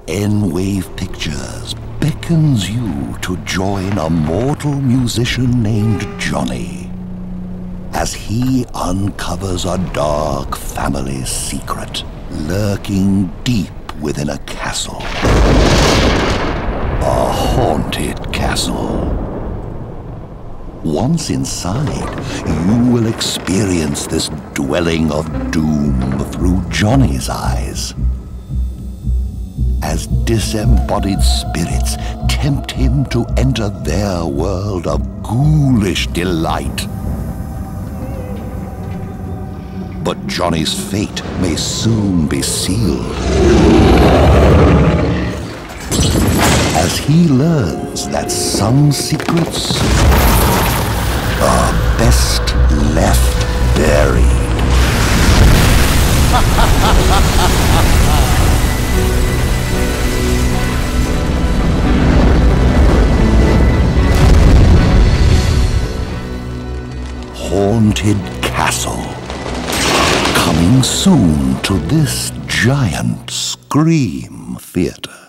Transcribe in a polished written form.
nWave Pictures beckons you to join a mortal musician named Johnny as he uncovers a dark family secret lurking deep within a castle. A haunted castle. Once inside, you will experience this dwelling of doom through Johnny's eyes, as disembodied spirits tempt him to enter their world of ghoulish delight. But Johnny's fate may soon be sealed, as he learns that some secrets are best left buried. Haunted Castle. Coming soon to this giant Scream Theater.